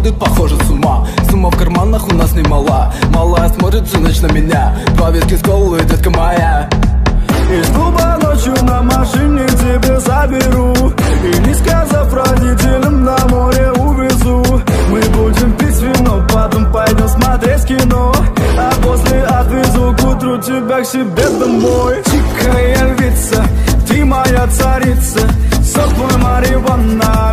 сходит, похоже, с ума. Сумма в карманах у нас немала. Малая смотрит всю ночь на меня. Два виски с колой, детка моя. Из клуба ночью на машине тебе заберу, и не сказав родителям, на море увезу. Мы будем пить вино, потом пойдем смотреть кино, а после отвезу к утру тебя к себе домой. Тихая львица, ты моя царица, сок мой марихуана.